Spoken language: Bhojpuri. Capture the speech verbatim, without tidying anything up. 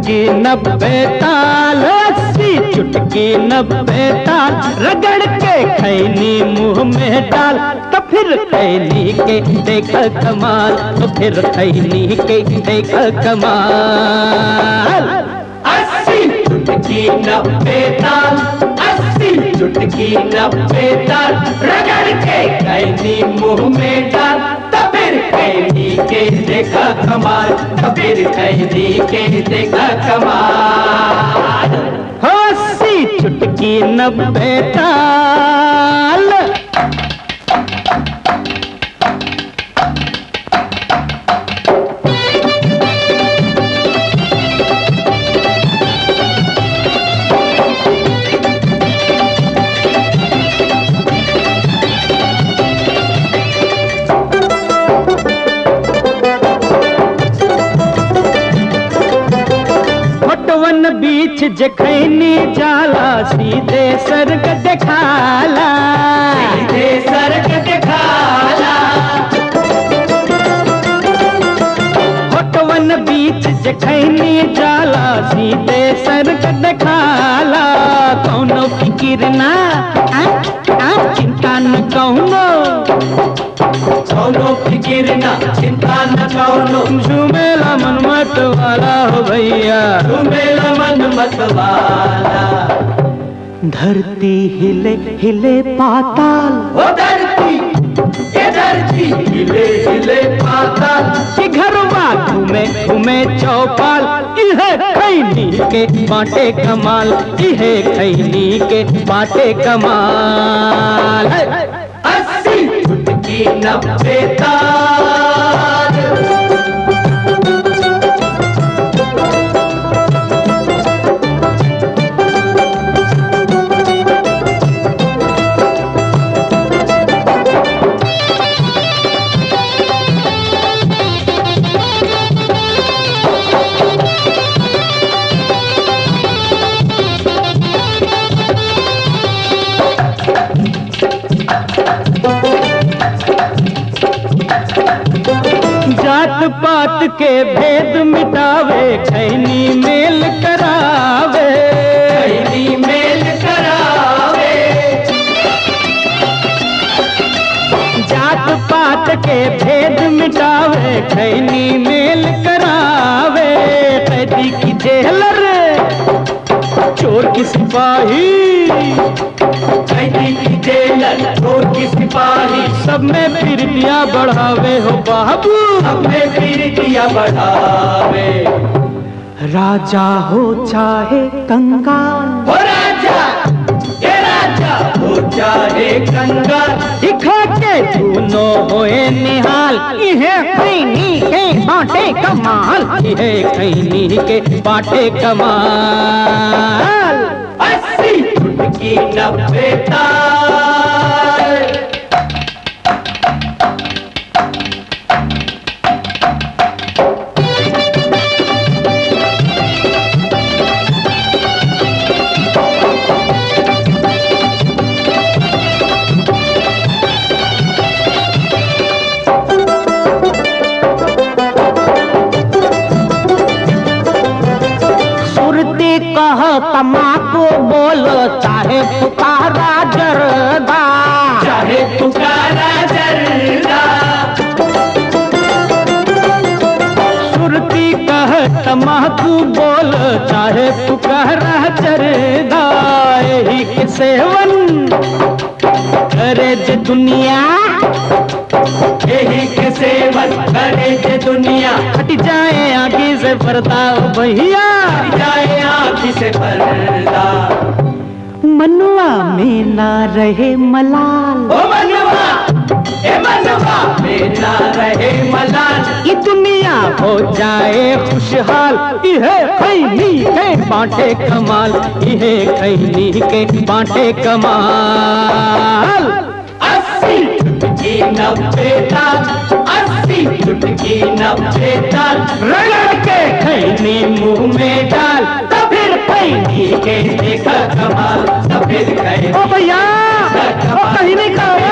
चुटकी नब्बे ताल, अस्सी चुटकी नब्बे ताल, रगड़ के खैनी मुंह में डाल, तो फिर खैनी के देखा कमाल, तो फिर खैनी के देखा कमाल। अस्सी चुटकी नब्बे ताल, अस्सी चुटकी नब्बे ताल, रगड़ के खैनी मुंह में डाल, तो फिर खैनी के देखा कमाल, तो फिर खैनी के देखा कमाल। अस्सी चुटकी नब्बे ताल। बीच जखैनी जाला, सीधे सरग दिखाला, सीधे सरग दिखाला। होटवन बीच जखैनी जाला, सीधे सरग दिखाला, कौनो फिकिर ना आ, आ, चिंता न कौनो, कौनो फिकिर ना चिंता न कौनो, झूमेला मन मत वाला हो भैया, झूमेला मन मत वाला। धरती हिले हिले पाताल, ओ धरती ये धरती हिले हिले पाताल, कि घरवा घूमे घूमे चौपाल, इहे खैनी के बाटे कमाल, इहे खैनी के बाटे कमाल। अस्सी चुटकी नब्बे ताल। जात पात के भेद मिटावे, खैनी मेल करावे, खैनी मेल करावे। जात पात के भेद मिटावे, खैनी मेल करावे, कैदी की जेलर चोर की सिपाही, कैदी की जेलर चोर की सिपाही, सब में प्रीतियां बढ़ावे हो बाबू, सब में प्रीतियां बढ़ावे। राजा हो चाहे कंगाल, हो राजा ये राजा हो चाहे कंगाल, दिखा के दोनों होए निहाल, इहे खैनी के बाटे कमाल, इहे खैनी के बाटे कमाल। अस्सी चुटकी नब्बे ताल। कह तमाकू बोल, चाहे पुकारा जरदा, चाहे पुकारा जरदा। सुरती कह तमाकू बोल, चाहे पुकारा जरदा, यही के सेवन करे जे दुनिया, यही के सेवन करे जे दुनिया, हट जाए आगे से पर्दा भैया, हट जाए आँखी से पर्दा। मनुआ में ना रहे मलाल, ओ मनवा ए मनवा में ना रहे मलाल, ये दुनिया हो जाए खुशहाल, इहे खैनी के बाटे कमाल, इहे खैनी के बाटे कमाल। अस्सी चुटकी नब्बे ताल, अस्सी चुटकी नब्बे ताल, रगड़ के खैनी मुंह में डाल, तो फिर खैनी के देखा कमाल, तो फिर खैनी ओ भैया, ओ कहीं नहीं खाओ।